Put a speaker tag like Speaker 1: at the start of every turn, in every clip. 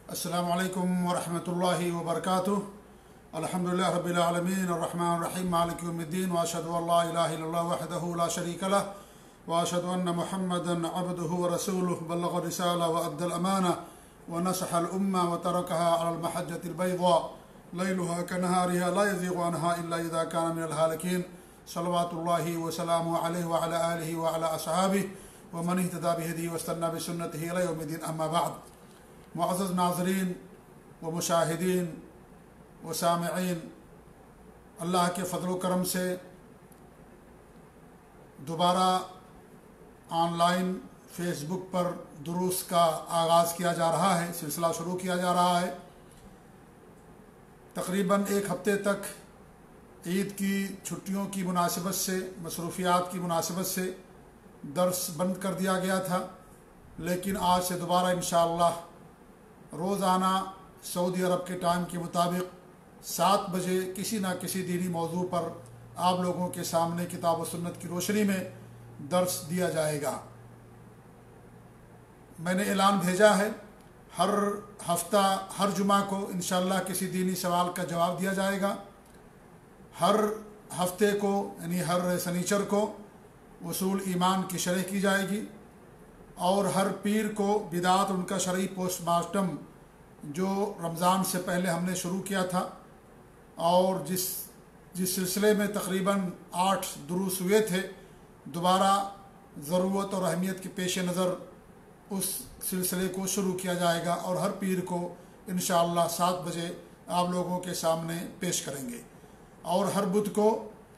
Speaker 1: अस्सलामु अलैकुम वरहमतुल्लाहि वबरकातुह। अल्हम्दुलिल्लाहि रब्बिल आलमीन अर्रहमानिर रहीम मालिकि यौमिद्दीन व अशहदु अल्ला इलाहा इल्लल्लाह वहदहु ला शरीका लह व अशहदु अन्ना मुहम्मदन अब्दुहु व रसूलुहु बल्लग़ रिसाला व अद्दल अमाना व नसहल उम्मा व तरकहा अलल महज्जतिल बैदा लैलुहा कनहारिहा ला यज़ीगु अन्हा इल्ला इज़ा काना मिनल हालिकीन सल्लल्लाहु व सल्लमु अलैहि व अला आलिहि व अला अस्हाबिहि व मन इहतदा बिहदीहि व इस्तन्ना बिसुन्नतिहि इला यौमिद्दीन। अम्मा बाद। मुअज़्ज़ज़ नाज़रीन व मुशाहिदीन व सामिईन, अल्लाह के फ़ज़ल व करम से दोबारा ऑनलाइन फ़ेसबुक पर दुरूस का आगाज़ किया जा रहा है, सिलसिला शुरू किया जा रहा है। तकरीबन एक हफ़्ते तक ईद की छुट्टियों की मुनासिबत से, मसरूफ़ियात की मुनासिबत से दर्स बंद कर दिया गया था, लेकिन आज से दोबारा इंशाअल्लाह रोज़ाना सऊदी अरब के टाइम के मुताबिक 7 बजे किसी न किसी दीनी मौजू पर आप लोगों के सामने किताब व सुन्नत की रोशनी में दर्स दिया जाएगा। मैंने ऐलान भेजा है, हर हफ्ता हर जुमा को इंशाअल्लाह किसी दीनी सवाल का जवाब दिया जाएगा। हर हफ्ते को यानी हर शनिचर को उसूल ईमान की शरह की जाएगी और हर पीर को बिदात उनका शरई पोस्टमार्टम जो रमज़ान से पहले हमने शुरू किया था और जिस सिलसिले में तकरीबन 8 दुरूस हुए थे, दोबारा ज़रूरत और अहमियत के पेश नज़र उस सिलसिले को शुरू किया जाएगा और हर पीर को इंशाअल्लाह 7 बजे आप लोगों के सामने पेश करेंगे। और हर बुध को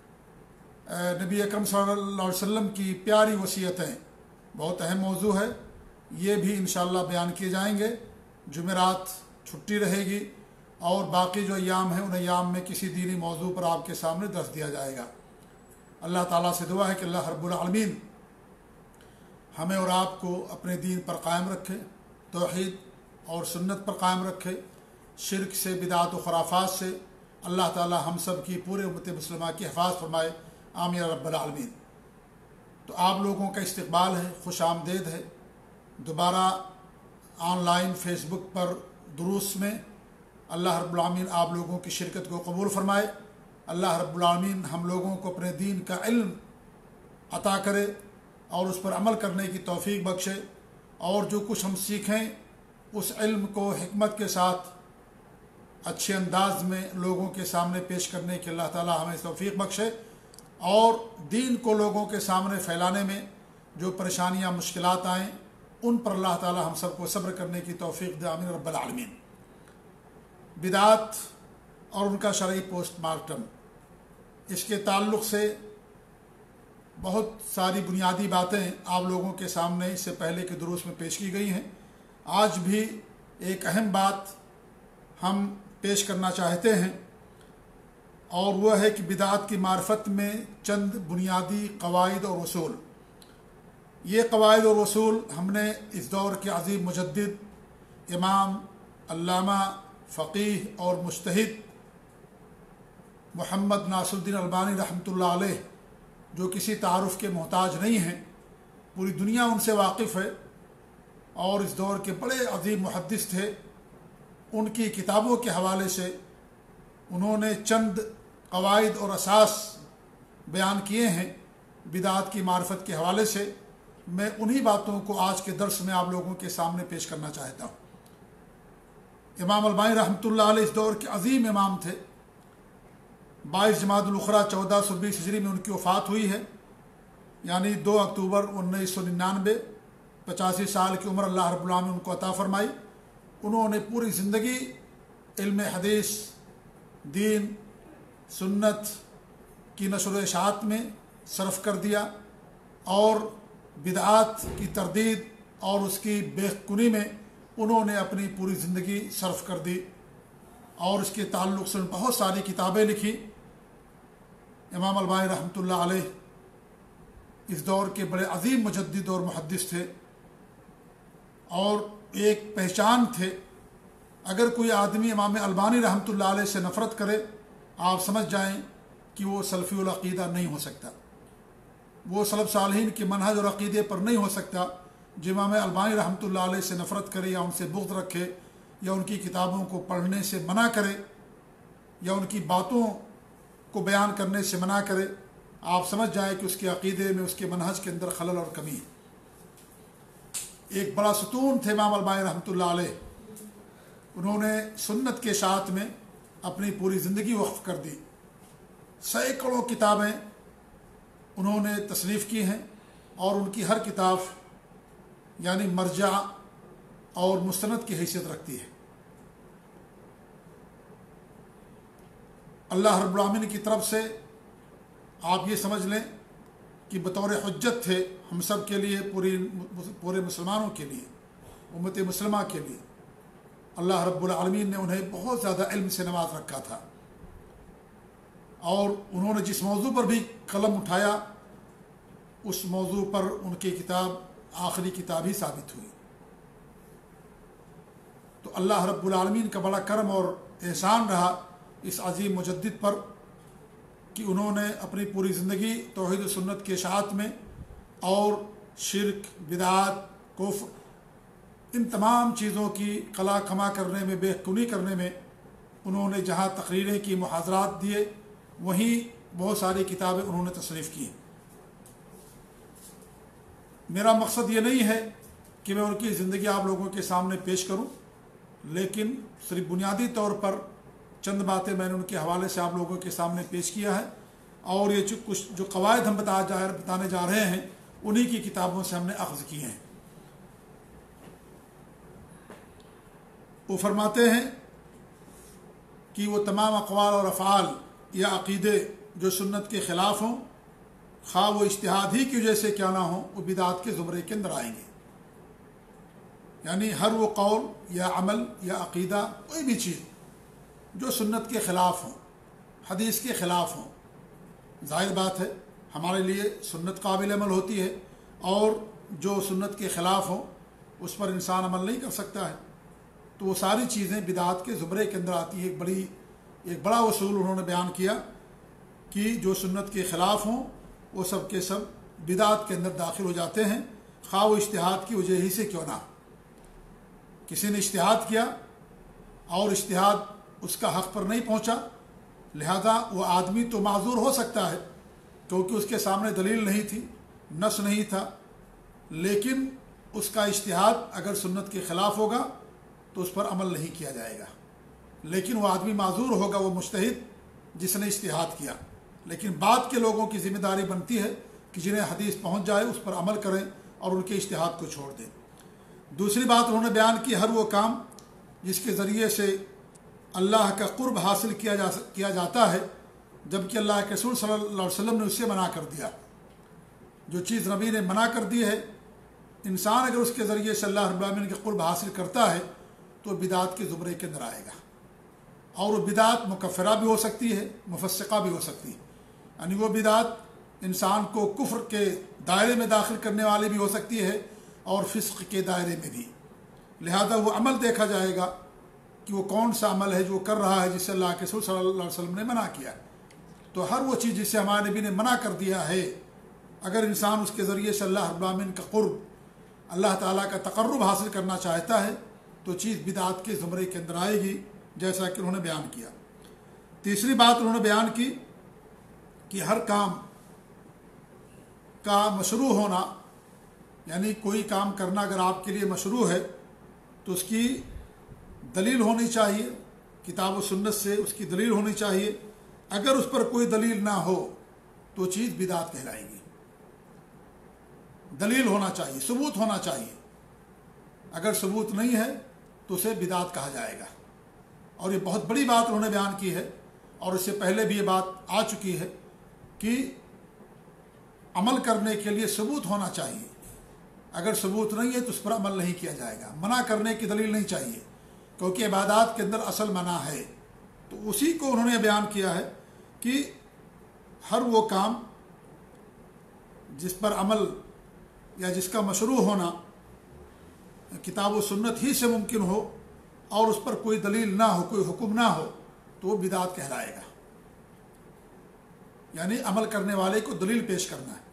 Speaker 1: नबी अकरम सल्लल्लाहु अलैहि वसल्लम की प्यारी वसीयतें, बहुत अहम मौजू है, ये भी इंशाअल्लाह बयान किए जाएंगे। जुमेरात छुट्टी रहेगी और बाकी जो अय्याम हैं उन अय्याम में किसी दीनी मौजू पर आपके सामने दर्स दिया जाएगा। अल्लाह ताला से दुआ है कि अल्लाह रब्बुल आलमीन हमें और आपको अपने दीन पर कायम रखे, तौहीद और सुन्नत पर कायम रखे, शिरक से, बिदात व खुराफात से अल्लाह ताला हम सब की पूरे उम्मत मुस्लिमा की हिफाज़त फरमाए, आमीन रब्बुल आलमीन। तो आप लोगों का इस्तकबाल है, खुश आमदेद है दोबारा ऑनलाइन फ़ेसबुक पर दुरूस में। अल्लाह रब्बुल आलमीन आप लोगों की शिरकत को कबूल फ़रमाए। अल्लाह रब्बुल आलमीन हम लोगों को अपने दीन का इल्म अता करे और उस पर अमल करने की तौफ़ीक बख्शे और जो कुछ हम सीखें उस इल्म को हिकमत के साथ अच्छे अंदाज में लोगों के सामने पेश करने की अल्लाह ताला हमें तौफ़ीक बख्शे और दीन को लोगों के सामने फैलाने में जो परेशानियां, मुश्किलात आएँ उन पर अल्लाह ताला हम सबको सब्र करने की तौफ़ीक दे, आमीन रब्बल आलमीन। बिदात और उनका शरई पोस्टमार्टम, इसके ताल्लुक़ से बहुत सारी बुनियादी बातें आप लोगों के सामने इससे पहले के दुरूस में पेश की गई हैं। आज भी एक अहम बात हम पेश करना चाहते हैं और वह है कि बिदात की मार्फत में चंद बुनियादी कवायद और उसूल। ये कवायद और उसूल हमने इस दौर के अज़ीम मुजद्दिद इमाम अल्लामा फ़क़ीह और मुज्तहिद मोहम्मद नासिरुद्दीन अलबानी रहमतुल्लाह अलैह, जो किसी तारुफ़ के मोहताज नहीं हैं, पूरी दुनिया उनसे वाकिफ़ है और इस दौर के बड़े अज़ीम मुहद्दिस थे। उनकी किताबों के हवाले से उन्होंने चंद कवायद और असास बयान किए हैं बिदात की मार्फत के हवाले से। मैं उन्हीं बातों को आज के दर्स में आप लोगों के सामने पेश करना चाहता हूँ। इमाम अलबानी रहमतुल्लाह अलैह इस दौर के अज़ीम इमाम थे। 22 जमादुल उखरा 1420 हिजरी में उनकी वफ़ात हुई है, यानी 2 अक्टूबर 1999। 85 साल की उम्र अल्लाह रब्बुल आलमीन उनको अता फ़रमाई। उन्होंने पूरी ज़िंदगी इल्म हदीस, दीन, सुन्नत की नशर व इशाअत में सर्फ़ कर दिया और बिदआत की तरदीद और उसकी बेखुनी में उन्होंने अपनी पूरी ज़िंदगी सर्फ़ कर दी और इसके ताल्लुक़ से बहुत सारी किताबें लिखी। इमाम अलबानी रहमतुल्लाह अलैह इस दौर के बड़े अज़ीम मुजद्दिद और मुहद्दिस थे और एक पहचान थे। अगर कोई आदमी इमाम अलबानी रहमतुल्लाह अलैह से नफ़रत करे, आप समझ जाएं कि वो सलफ़ी उल अक़ीदा नहीं हो सकता, वो सलफ़ सालिहीन के मनहज और अक़ीदे पर नहीं हो सकता। जो इमाम अलबानी रहमतुल्लाह अलैह से नफ़रत करे या उनसे बुग़्ज़ रखे یا ان کی کتابوں کو پڑھنے سے منع کرے یا ان کی باتوں کو بیان کرنے سے منع کرے، آپ سمجھ جائیں کہ اس کے عقیدے میں، اس کے منہج کے اندر خلل اور کمی ہے۔ ایک بڑا ستون تھے امام البانی رحمۃ اللہ علیہ، انہوں نے سنت کے اشاعت میں اپنی پوری زندگی وقف کر دی، سینکڑوں کتابیں انہوں نے تصنیف کی ہیں، اور ان کی ہر کتاب یعنی مرجع اور مستند کی حیثیت رکھتی ہے۔ اللہ رب العالمین کی طرف سے آپ یہ سمجھ لیں کہ بطور حجت تھے ہم سب کے لیے، پورے مسلمانوں کے لیے، امت مسلمہ کے لیے۔ اللہ رب العالمین نے انہیں بہت زیادہ علم سے نواز رکھا تھا، اور انہوں نے جس موضوع پر بھی قلم اٹھایا اس موضوع پر ان کی کتاب آخری کتاب ہی ثابت ہوئی۔ تو اللہ رب العالمین کا بڑا کرم اور احسان رہا اس عظیم مجدد پر کہ انہوں نے اپنی پوری زندگی توحید و سنت کے اشاعت میں اور شرک، بدعات، کفر، ان تمام چیزوں کی قلع کما کرنے میں، بے کنی کرنے میں انہوں نے جہاں تقریریں کی، محاضرات دیے، وہیں بہت ساری کتابیں انہوں نے تصنیف کی۔ میرا مقصد یہ نہیں ہے کہ میں ان کی زندگی آپ لوگوں کے سامنے پیش کروں، لیکن صرف بنیادی طور پر چند باتیں میں نے ان کے حوالے سے آپ لوگوں کے سامنے پیش کیا ہے، اور یہ کچھ جو قواعد ہم بتانے جا رہے ہیں انہی کی کتابوں سے ہم نے اخذ کیے ہیں۔ وہ فرماتے ہیں کہ وہ تمام اقوال اور افعال یا عقیدے جو سنت کے خلاف ہوں، خواہ وہ اجتہاد ہی کی وجہ سے کیا نہ ہوں، وہ بدعات کے زمرے کے اندر آئیں گے۔ یعنی ہر وہ قول یا عمل یا عقیدہ، کوئی بھی چیز جو سنت کے خلاف ہوں، حدیث کے خلاف ہوں، ظاہر بات ہے ہمارے لیے سنت قابل عمل ہوتی ہے، اور جو سنت کے خلاف ہوں اس پر انسان عمل نہیں کر سکتا ہے، تو وہ ساری چیزیں بدعات کے زمرے کے اندر آتی ہیں۔ ایک بڑا اصول انہوں نے بیان کیا کہ جو سنت کے خلاف ہوں وہ سب کے سب بدعات کے اندر داخل ہو جاتے ہیں، خواہ وہ اجتہاد کی وجہ ہی سے کیوں نہ۔ کسی نے اجتہاد کیا اور اجتہاد اس کا حق پر نہیں پہنچا، لہذا وہ آدمی تو معذور ہو سکتا ہے کیونکہ اس کے سامنے دلیل نہیں تھی، نص نہیں تھا، لیکن اس کا اجتہاد اگر سنت کے خلاف ہوگا تو اس پر عمل نہیں کیا جائے گا، لیکن وہ آدمی معذور ہوگا، وہ مجتہد جس نے اجتہاد کیا۔ لیکن بعد کے لوگوں کی ذمہ داری بنتی ہے کہ جنہیں حدیث پہنچ جائے اس پر عمل کریں اور ان کے اجتہاد کو چھوڑ دیں۔ دوسری بات انہوں نے بیان کی، ہر وہ کام جس کے ذریعے سے اللہ کا قرب حاصل کیا جاتا ہے جبکہ اللہ کے رسول صلی اللہ علیہ وسلم نے اسے منع کر دیا۔ جو چیز نبی نے منع کر دی ہے، انسان اگر اس کے ذریعے سے اللہ رب العالمین کے قرب حاصل کرتا ہے تو بدعات کے زمرے کے اندر آئے گا، اور وہ بدعات مکفرہ بھی ہو سکتی ہے، مفسقہ بھی ہو سکتی ہے، یعنی وہ بدعات انسان کو کفر کے دائرے میں داخل کرنے والی بھی ہو سکتی ہے اور فسق کے دائرے میں بھی۔ لہذا وہ عمل دیکھا جائے گا کہ وہ کون سا عمل ہے جو کر رہا ہے جس سے اللہ کے رسول صلی اللہ علیہ وسلم نے منع کیا۔ تو ہر وہ چیز جسے ہمارے نبی نے منع کر دیا ہے، اگر انسان اس کے ذریعے سے اللہ رب العالمین کا قرب، اللہ تعالیٰ کا تقرب حاصل کرنا چاہتا ہے تو چیز بدعات کے زمرے کے اندر آئے گی، جیسا کہ انہوں نے بیان کیا۔ تیسری بات انہوں نے بیان کی کہ ہر کام کا مشروع ہونا، یعنی کوئی کام کرنا اگر آپ کے لیے مشروع ہے تو اس کی دلیل ہونی چاہیے، کتاب و سنت سے اس کی دلیل ہونی چاہیے۔ اگر اس پر کوئی دلیل نہ ہو تو چیز بدعت کہلائے گی۔ دلیل ہونا چاہیے، ثبوت ہونا چاہیے، اگر ثبوت نہیں ہے تو اسے بدعت کہا جائے گا۔ اور یہ بہت بڑی بات انہوں نے بیان کی ہے، اور اس سے پہلے بھی یہ بات آ چکی ہے کہ عمل کرنے کے لیے ثبوت ہونا چاہیے، اگر ثبوت نہیں ہے تو اس پر عمل نہیں کیا جائے گا۔ منع کرنے کی دلیل نہیں چاہیے، کیونکہ عبادات کے اندر اصل منع ہے۔ تو اسی کو انہوں نے بیان کیا ہے کہ ہر وہ کام جس پر عمل یا جس کا مشروع ہونا کتاب و سنت ہی سے ممکن ہو اور اس پر کوئی دلیل نہ ہو، کوئی حکم نہ ہو، تو وہ بدعت کہلائے گا۔ یعنی عمل کرنے والے کو دلیل پیش کرنا ہے،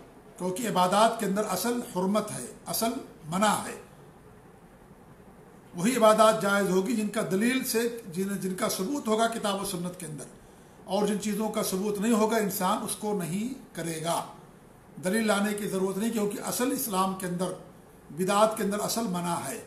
Speaker 1: کیونکہ عبادات کے اندر اصل حرمت ہے، اصل منع ہے۔ وہی عبادات جائز ہوگی جن کا دلیل سے جن کا ثبوت ہوگا کتاب و سنت کے اندر، اور جن چیزوں کا ثبوت نہیں ہوگا انسان اس کو نہیں کرے گا۔ دلیل لانے کی ضرورت نہیں، کیونکہ اصل اسلام کے اندر بدعات کے اندر اصل منع ہے۔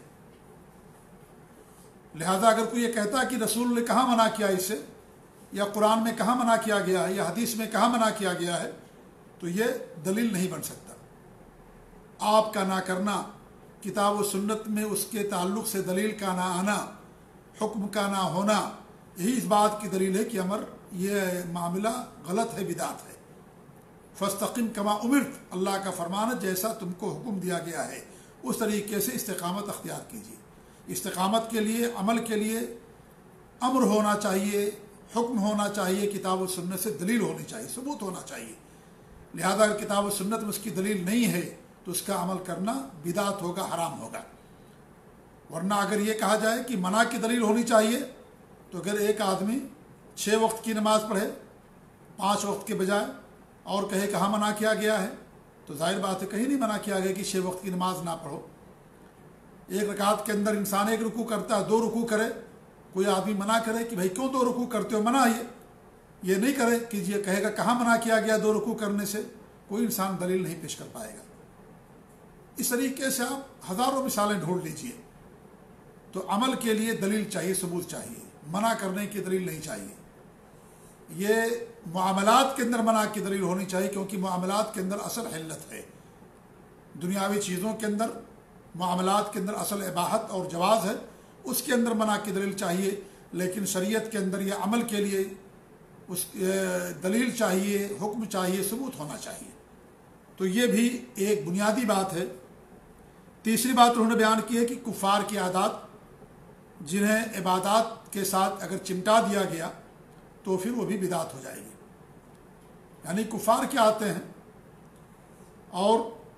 Speaker 1: لہذا اگر کوئی یہ کہتا ہے کہ رسول نے کہاں منع کیا اس سے، یا قرآن میں کہاں منع کیا گیا ہے، یا حدیث میں کہاں منع کیا گیا ہے، تو یہ دلیل نہیں بن سکتا۔ آپ کا نہ کرنا، کتاب و سنت میں اس کے تعلق سے دلیل کا نہ آنا، حکم کا نہ ہونا، یہی اس بات کی دلیل ہے کہ امر یہ معاملہ غلط ہے، بدعت ہے۔ فاستقم کما امرت، اللہ کا فرمان ہے جیسا تم کو حکم دیا گیا ہے اس طریقے سے استقامت اختیار کیجیے۔ استقامت کے لیے، عمل کے لیے امر ہونا چاہیے، حکم ہونا چاہیے، کتاب و سنت سے دلیل ہونی چاہیے، ثبوت ہونا چاہیے۔ لہذا اگر کتاب و سنت میں اس کی دلیل نہیں ہے تو اس کا عمل کرنا بدعت ہوگا، حرام ہوگا۔ ورنہ اگر یہ کہا جائے کہ منع کی دلیل ہونی چاہیے، تو اگر ایک آدمی 6 وقت کی نماز پڑھے 5 وقت کے بجائے اور کہے کہاں منع کیا گیا ہے، تو ظاہر بات ہے کہیں نہیں منع کیا گیا کہ 6 وقت کی نماز نہ پڑھو۔ ایک رکعت کے اندر انسان 1 رکوع کرتا ہے، 2 رکوع کرے، کوئی آدمی منع کرے کہ بھائی کیوں 2 رکوع کرتے ہو، منع یہ نہیں کرے کہ یہ کہے گا کہاں منع کیا گیا 2 رکوع کرنے سے، کوئی انسان دلیل نہیں پیش کر پائے گا۔ اس طریقے سے آپ ہزاروں مثالیں ڈھونڈ لیجئے۔ تو عمل کے لیے دلیل چاہیے، ثبوت چاہیے، منع کرنے کی دلیل نہیں چاہیے۔ یہ معاملات کے اندر منع کی دلیل ہونی چاہیے، کیونکہ معاملات کے اندر اصل حلت ہے۔ دنیاوی چیزوں کے اندر، معاملات کے اندر اصل اباحت اور جواز ہے، اس کے اندر منع کی دلیل چاہیے۔ لیکن شریعت کے اندر یہ عمل کے لیے اس دلیل چاہیے، حکم چاہیے، ثبوت ہونا چاہیے۔ تو یہ بھی ایک بنیادی بات ہے۔ تیسری بات انہوں نے بیان کی ہے کہ کفار کی عادات جنہیں عبادات کے ساتھ اگر چمٹا دیا گیا تو پھر وہ بھی بدعت ہو جائے گی۔ یعنی کفار کے آتے ہیں اور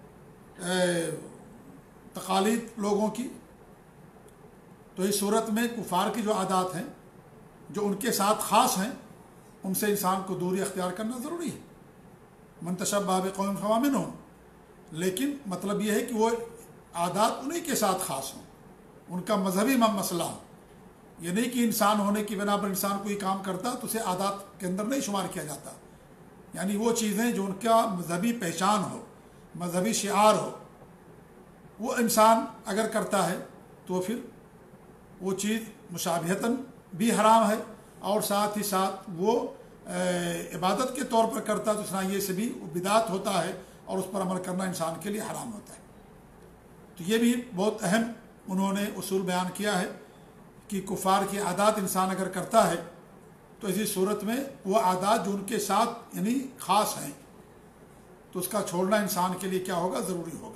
Speaker 1: تقالید لوگوں کی، تو اس صورت میں کفار کی جو عادات ہیں جو ان کے ساتھ خاص ہیں، ان سے انسان کو دوری اختیار کرنا ضروری ہے۔ من تشبہ بقوم فہو منہم، لیکن مطلب یہ ہے کہ وہ عادات انہی کے ساتھ خاص ہوں، ان کا مذہبی مسئلہ ہو۔ یہ نہیں کہ انسان ہونے کی بنا پر انسان کوئی کام کرتا تو اسے عادات کے اندر نہیں شمار کیا جاتا۔ یعنی وہ چیزیں جو ان کا مذہبی پہچان ہو، مذہبی شعار ہو، وہ انسان اگر کرتا ہے تو پھر وہ چیز مشابہتاً بھی حرام ہے، اور ساتھ ہی ساتھ وہ عبادت کے طور پر کرتا تو اسلامیہ سے بھی بدعت ہوتا ہے، اور اس پر عمل کرنا انسان کے لیے حرام ہوتا ہے۔ تو یہ بھی بہت اہم انہوں نے اصول بیان کیا ہے کہ کفار کی عادات انسان اگر کرتا ہے تو اسی صورت میں وہ عادات جو ان کے ساتھ یعنی خاص ہیں تو اس کا چھوڑنا انسان کے لیے کیا ہوگا، ضروری ہوگا۔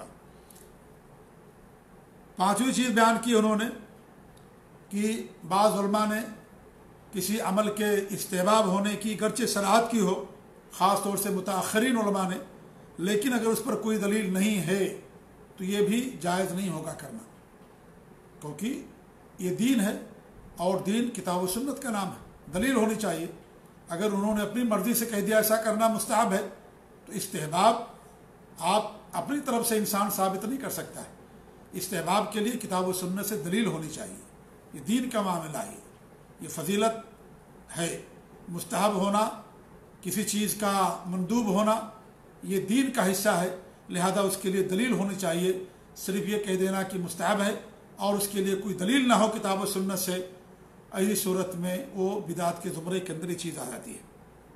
Speaker 1: 5ویں چیز بیان کی انہوں نے کہ بعض علماء نے کسی عمل کے استحباب ہونے کی گرچہ صراحت کی ہو، خاص طور سے متاخرین علماء نے، لیکن اگر اس پر کوئی دلیل نہیں ہے تو یہ بھی جائز نہیں ہوگا کرنا، کیونکہ یہ دین ہے اور دین کتاب و سنت کا نام ہے، دلیل ہونی چاہیے۔ اگر انہوں نے اپنی مرضی سے کہہ دیا ایسا کرنا مستحب ہے تو استحباب آپ اپنی طرف سے انسان ثابت نہیں کر سکتا ہے۔ استحباب کے لیے کتاب و سنت سے دلیل ہونی چاہیے۔ یہ دین کا معاملہ ہے، یہ فضیلت ہے۔ مستحب ہونا، کسی چیز کا مندوب ہونا، یہ دین کا حصہ ہے، لہذا اس کے لیے دلیل ہونی چاہیے۔ صرف یہ کہہ دینا کہ مستحب ہے اور اس کے لیے کوئی دلیل نہ ہو کتاب و سنت سے، ایسی صورت میں وہ بدعت کے زمرے کے اندر یہ چیز آ جاتی ہے۔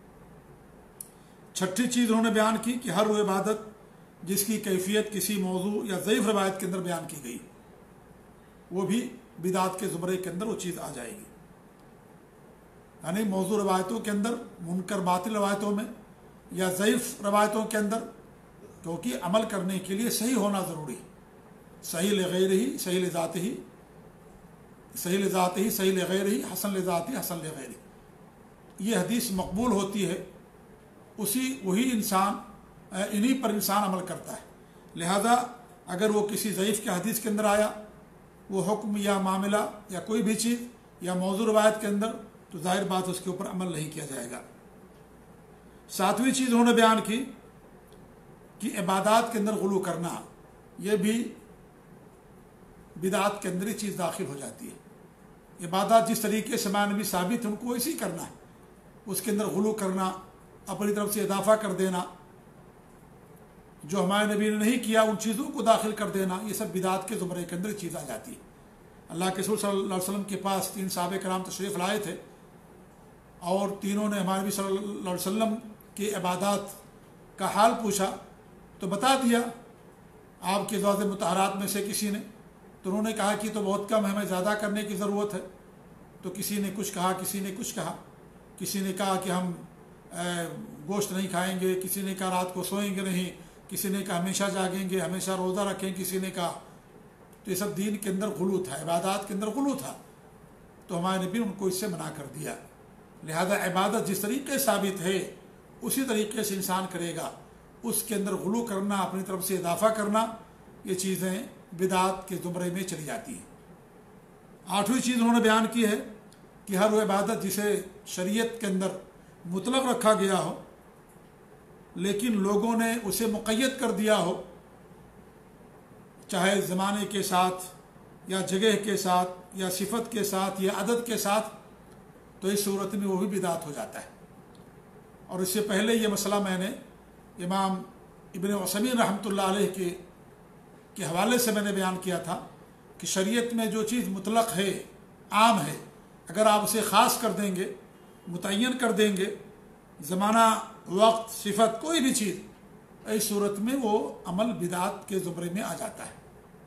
Speaker 1: 6ٹھی چیز انہوں نے بیان کی کہ ہر وہ عبادت جس کی کیفیت کسی موضوع یا ضعیف روایت کے اندر بیان کی گئی وہ بھی بدعت کے زمرے کے اندر وہ چیز آ جائے گی۔ یعنی موضوع روایتوں کے اندر، منکر باطل روایتوں میں یا ضعیف روایتوں کے اندر، کیونکہ عمل کرنے کے لیے صحیح ہونا ضروری ہے۔ صحیح لغیر ہی، صحیح لذات ہی، صحیح لذات ہی، صحیح لغیر ہی، حسن لذات ہی، حسن لغیر ہی، یہ حدیث مقبول ہوتی ہے، وہی انسان انہی پر انسان عمل کرتا ہے۔ لہذا اگر وہ کسی ضعیف کے حدیث کے اندر آیا، وہ حکم یا معاملہ یا کوئی بھی چیز یا موضوع روایت کے اندر، تو ظاہر بات اس کے اوپر عمل نہیں کیا جائے گا۔ 7ویں چیز انہوں نے بیان کی کہ عبادات کے اندر غلو کرنا، یہ بھی بدعت کے اندر یہ چیز داخل ہو جاتی ہے۔ عبادات جس طریقے سے ہمارے نبی ثابت ہے ان کو ویسے ہی کرنا ہے، اس کے اندر غلو کرنا، اپنی طرف سے اضافہ کر دینا، جو ہمارے نبی نے نہیں کیا ان چیزوں کو داخل کر دینا، یہ سب بدعت کے زمرے کے اندر چیز آ جاتی ہے۔ اللہ کے رسول صلی اللہ علیہ وسلم کے پاس 3 صحابہ کرام تشریف لائے تھے، اور تینوں نے ہمارے نبی صلی اللہ علیہ وسلم کی عبادات کا حال پوچھا تو بتا دیا آپ کے ازواج مطہرات میں سے کسی نے، تو انہوں نے کہا کہ تو بہت کم ہے، ہمیں زیادہ کرنے کی ضرورت ہے۔ تو کسی نے کچھ کہا، کسی نے کچھ کہا، کسی نے کہا کہ ہم گوشت نہیں کھائیں گے، کسی نے کہا رات کو سوئیں گے نہیں، کسی نے کہا ہمیشہ جاگیں گے، ہمیشہ روزہ رکھیں، کسی نے کہا۔ تو یہ سب دین کے اندر غلو تھا، عبادات کے اندر غلو تھا، تو ہمارے نبی نے ان کو اس سے منع کر دیا۔ لہذا عبادت جس طریقے ثابت ہے اسی طریقے سے انسان کرے گا، اس کے اندر غلو کرنا، اپنی طرف سے اضافہ کرنا، یہ چیزیں بدعت کے زمرے میں چلی جاتی ہیں۔ 8ویں چیز انہوں نے بیان کی ہے کہ ہر وہ عبادت جسے شریعت کے اندر مطلق رکھا گیا ہو لیکن لوگوں نے اسے مقید کر دیا ہو، چاہے زمانے کے ساتھ یا جگہ کے ساتھ یا صفت کے ساتھ یا عدد کے ساتھ، تو اس صورت میں وہ بھی بدعت ہو جاتا ہے۔ اور اس سے پہلے یہ مسئلہ میں نے امام ابن عثیمین رحمۃ اللہ علیہ کے حوالے سے میں نے بیان کیا تھا کہ شریعت میں جو چیز مطلق ہے، عام ہے، اگر آپ اسے خاص کر دیں گے، متعین کر دیں گے، زمانہ، وقت، صفت، کوئی بھی چیز، اس صورت میں وہ عمل بدعت کے زمرے میں آ جاتا ہے۔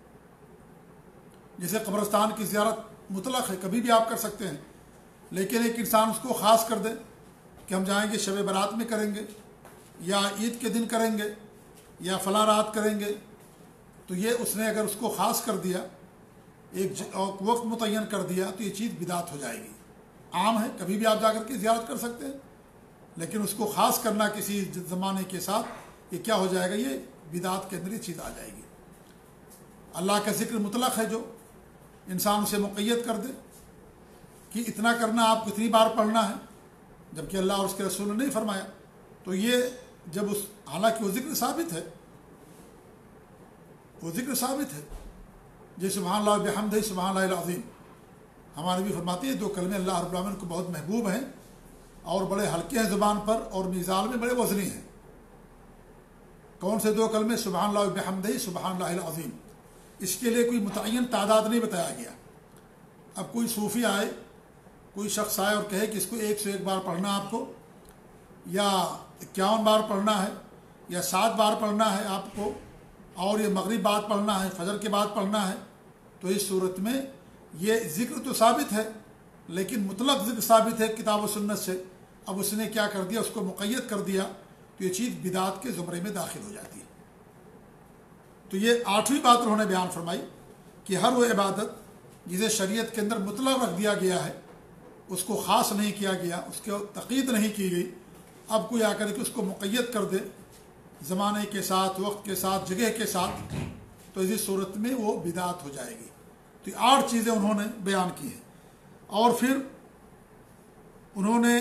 Speaker 1: جیسے قبرستان کی زیارت مطلق ہے، کبھی بھی آپ کر سکتے ہیں، لیکن ایک انسان اس کو خاص کر دے کہ ہم جائیں گے شب برات میں کریں گے، یا عید کے دن کریں گے، یا فلاں رات کریں گے، تو یہ اس نے اگر اس کو خاص کر دیا، ایک وقت متعین کر دیا، تو یہ چیز بدعت ہو جائے گی۔ عام ہے، کبھی بھی آپ جا کر کے زیارت کر سکتے ہیں، لیکن اس کو خاص کرنا کسی زمانے کے ساتھ، یہ کیا ہو جائے گا؟ یہ بدعت کے اندر یہ چیز آ جائے گی۔ اللہ کا ذکر مطلق ہے، جو انسان اسے مقید کر دے کہ اتنا کرنا، آپ کو اتنی بار پڑھنا ہے، جبکہ اللہ اور اس کے رسول نے نہیں فرمایا، تو یہ جب حالانکہ وہ ذکر ثابت ہے، وہ ذکر ثابت ہے، جیسے سبحان اللہ بحمدہ، سبحان اللہ العظیم، ہمارے بھی فرماتے ہیں 2 کلمے اللہ رب العالمین کو بہت محبوب ہیں اور بڑے ہلکے ہیں زبان پر، اور میزان میں بڑے وزنی ہیں۔ کون سے 2 کلمے؟ سبحان اللہ بحمدہ، سبحان اللہ العظیم۔ اس کے لیے کوئی متعین تعداد نہیں بتایا گیا۔ اب کوئی صوفی آئے، کوئی شخص آئے اور کہے کہ اس کو 101 بار پڑھنا آپ کو، یا 51 بار پڑھنا ہے، یا 7 بار پڑھنا ہے آپ کو، اور یہ مغرب بعد پڑھنا ہے، فجر کے بعد پڑھنا ہے، تو اس صورت میں یہ ذکر تو ثابت ہے لیکن مطلق ذکر ثابت ہے کتاب و سنت سے، اب اس نے کیا کر دیا؟ اس کو مقید کر دیا، تو یہ چیز بدعت کے زمرے میں داخل ہو جاتی ہے۔ تو یہ 8ویں بات انہوں نے بیان فرمائی کہ ہر وہ عبادت جسے شریعت کے اندر مطلق رکھ دیا گیا ہے، اس کو خاص نہیں کیا گیا، اس کو تقید نہیں کی گئی، اب کوئی آ کر کے اس کو مقید کر دے زمانے کے ساتھ، وقت کے ساتھ، جگہ کے ساتھ، تو اسی صورت میں وہ بدعت ہو جائے گی۔ تو یہ 8 چیزیں انہوں نے بیان کی ہیں۔ اور پھر انہوں نے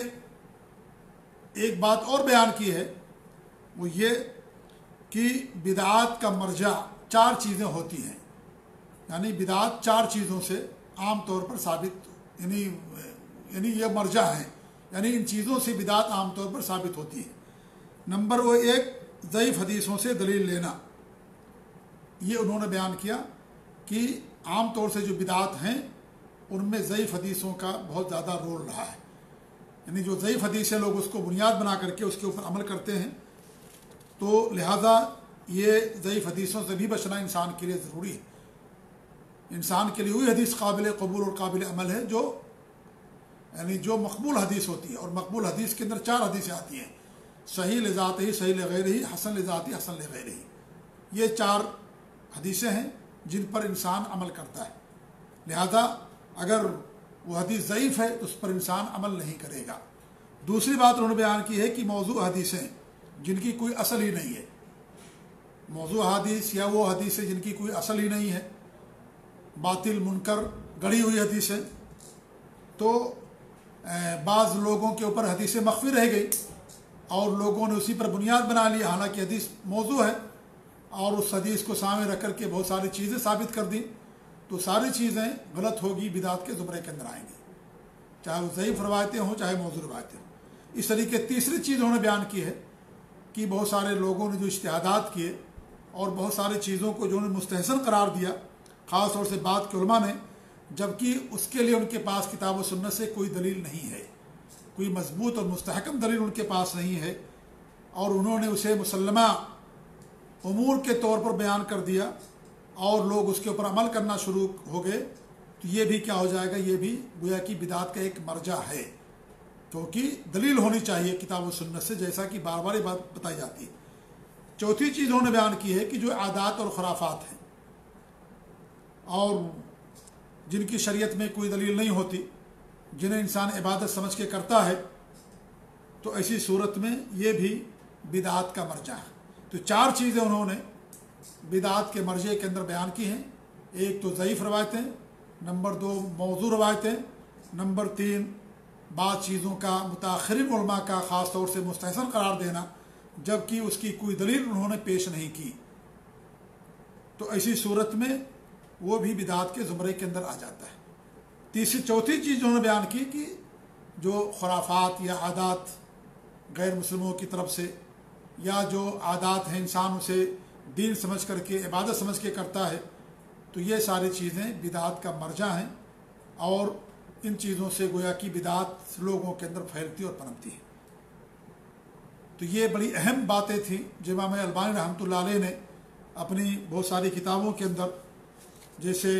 Speaker 1: ایک بات اور بیان کی ہے، وہ یہ کہ بدعات کا مرجع 4 چیزیں ہوتی ہیں، یعنی بدعات 4 چیزوں سے عام طور پر ثابت، یعنی یہ مرجع ہیں، یعنی ان چیزوں سے بدعات عام طور پر ثابت ہوتی ہے۔ نمبر 1، ضعیف حدیثوں سے دلیل لینا۔ یہ انہوں نے بیان کیا کہ عام طور سے جو بدعات ہیں ان میں ضعیف حدیثوں کا بہت زیادہ رول رہا ہے، یعنی جو ضعیف حدیثیں لوگ اس کو بنیاد بنا کر کے اس کے اوپر عمل کرتے ہیں، تو لہذا یہ ضعیف حدیثوں سے بھی بچنا انسان کے لیے ضروری ہے۔ انسان کے لیے وہی حدیث قابل قبول اور قابل عمل ہے جو مقبول حدیث ہوتی ہے، اور مقبول حدیث کے اندر 4 حدیثیں آتی ہیں: صحیح لذاتہ، صحیح لغیرہ، حسن لذاتہ، حسن لغیرہ۔ یہ 4 حدیثیں ہیں جن پر انسان عمل کرتا ہے، لہذا اگر وہ حدیث ضعیف ہے تو اس پر انسان عمل نہیں کرے گا۔ دوسری بات انہوں نے بیان کی ہے کہ موضوع حدیثیں جن کی کوئی اصل ہی نہیں ہے، موضوع حدیث یا وہ حدیثیں جن کی کوئی اصل ہی نہیں ہے، باطل، منکر، گڑھی ہوئی حدیثیں، تو بعض لوگوں کے اوپر حدیث مخفی رہ گئی اور لوگوں نے اسی پر بنیاد بنا لی، حالانکہ حدیث موضوع ہے، اور اس حدیث کو سامنے رکھ کر کے بہت ساری چیزیں ثابت کر دیں، تو ساری چیزیں غلط ہوگی، بدعت کے زمرے کے اندر آئیں گی، چاہے وہ ضعیف روایتیں ہوں چاہے موضوع روایتیں ہوں۔ اس طریقے تیسری چیز انہوں نے بیان کی ہے کہ بہت سارے لوگوں نے جو اجتہادات کیے اور بہت ساری چیزوں کو جو انہوں نے مستحسن قرار دیا، خاص طور سے بعد کے علماء نے، جبکہ اس کے لیے ان کے پاس کتاب و سنت سے کوئی دلیل نہیں ہے، کوئی مضبوط اور مستحکم دلیل ان کے پاس نہیں ہے، اور انہوں نے اسے مسلمہ امور کے طور پر بیان کر دیا اور لوگ اس کے اوپر عمل کرنا شروع ہو گئے، تو یہ بھی کیا ہو جائے گا، یہ بھی گویا کہ بدعت کا ایک مرجع ہے، کیونکہ دلیل ہونی چاہیے کتاب و سنت سے، جیسا کہ بار بار یہ بات بتائی جاتی ہے۔ چوتھی چیز انہوں نے بیان کی ہے کہ جو عادات اور خرافات ہیں اور جن کی شریعت میں کوئی دلیل نہیں ہوتی، جنہیں انسان عبادت سمجھ کے کرتا ہے، تو ایسی صورت میں یہ بھی بدعت کا مرجع ہے۔ تو چار چیزیں انہوں نے بدعت کے مرجع کے اندر بیان کی ہیں، ایک تو ضعیف روایتیں، نمبر 2 موضوع روایتیں، نمبر 3 بعض چیزوں کا متاخرین علماء کا خاص طور سے مستحسن قرار دینا جبکہ اس کی کوئی دلیل انہوں نے پیش نہیں کی، تو ایسی صورت میں وہ بھی بدعت کے زمرے کے اندر آ جاتا ہے۔ چوتھی چیز انہوں نے بیان کی کہ جو خرافات یا عادات غیر مسلموں کی طرف سے، یا جو عادات ہیں انسان اسے دین سمجھ کر کے عبادت سمجھ کے کرتا ہے، تو یہ ساری چیزیں بدعت کا مرجع ہیں، اور ان چیزوں سے گویا کہ بدعت لوگوں کے اندر پھیلتی اور پنپتی ہے۔ تو یہ بڑی اہم باتیں تھیں جو امام البانی رحمۃ اللہ علیہ نے اپنی بہت ساری کتابوں کے اندر، جیسے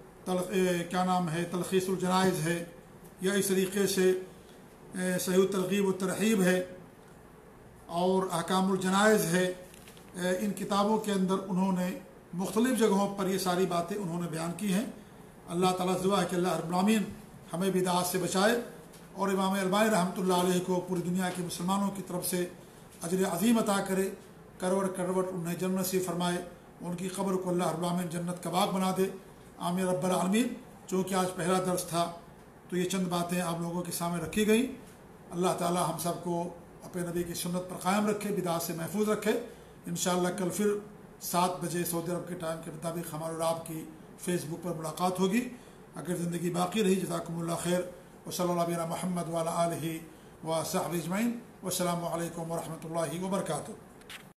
Speaker 1: تلخیص الجنائز ہے، یا اس طریقے سے صحیح الترغیب و ترہیب ہے، اور احکام الجنائز ہے، ان کتابوں کے اندر انہوں نے مختلف جگہوں پر یہ ساری باتیں انہوں نے بیان کی ہیں۔ اللہ تعالیٰ دعا ہے کہ اللہ رب العالمین ہمیں بدعات سے بچائے، اور امام البانی رحمۃ اللہ علیہ کو پوری دنیا کے مسلمانوں کی طرف سے اجر عظیم عطا کرے، کروڑ کروڑ انہیں جنت سے فرمائے، ان کی قبر کو اللہ رب العالمین جنت کا باغ بنا دے، آمین رب العالمین۔ چونکہ آج پہلا درس تھا تو یہ چند باتیں آپ لوگوں کے سامنے رکھی گئیں۔ اللہ تعالیٰ ہم سب کو اپنے نبی کی سنت پر قائم رکھے، بدعات سے محفوظ رکھے۔ انشاءاللہ کل پھر 7 بجے سعودی عرب کے ٹائم کے مطابق ہمارے اور آپ کی فیس بک پر ملاقات ہوگی، اگر زندگی باقی رہی۔ جزاکم اللہ خیر، وصلی اللہ علیہ محمد وعلی آلہ وصحبہ اجمعین، والسلام علیکم ورحمۃ اللہ وبرکاتہ۔